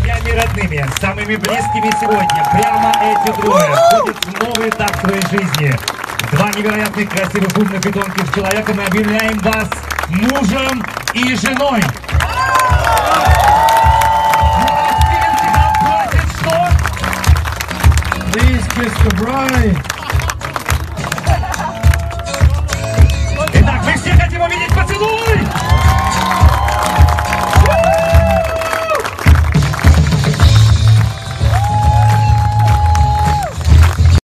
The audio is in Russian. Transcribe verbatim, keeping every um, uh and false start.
друзьями родными, самыми близкими сегодня, прямо эти двое входят в новый этап своей жизни. Два невероятных, красивых, умных и тонких человека. Мы объявляем вас мужем и женой. Please kiss the bride.